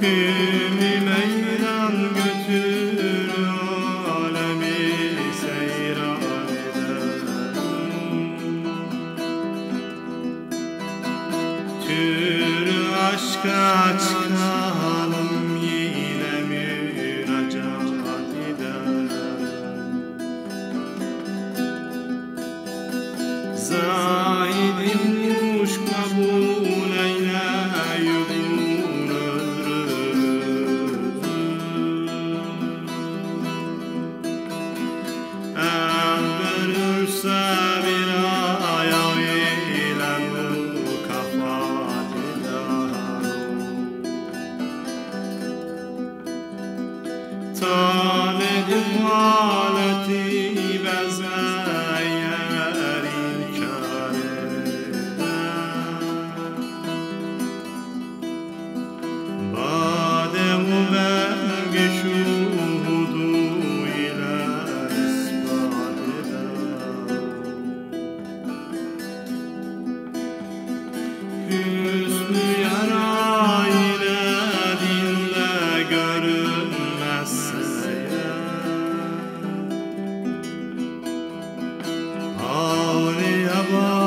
Ümmi meydan götür alemi seyran ederim. Türü aşka çıkalım yine müracaat ederim. Zahidim kuş kabul eyle yudun ömrümü. El verirse bir ayağı ile mükafat ederim. Taledim haleti bezeyer inkar eder. Badem-u vergi şuhudu ile ispat eder. Hüsnü yara ile dinde görünmezse eğer, ağrıya bak